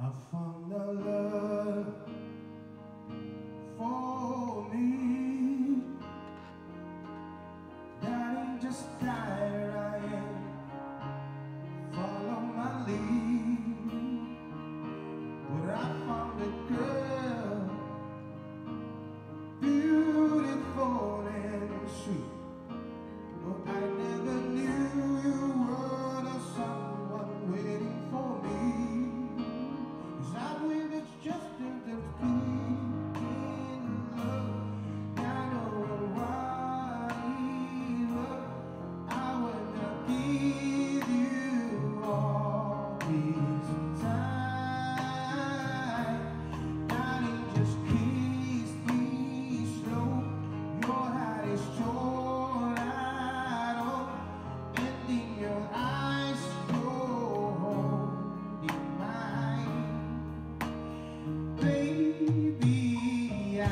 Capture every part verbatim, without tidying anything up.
I found a love for me that ain't just tired. I am follow my lead, but I found a girl beautiful and sweet. But I never knew you were the someone waiting for me. 'Cause I believe it's just a complete in love. I know what is love. I wanna give you all this time. Darling, just kiss me slow. Your heart is torn out up, and in your eyes you're holding mine. Baby, I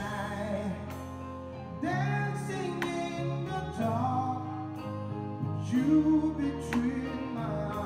dancing in the dark. You between my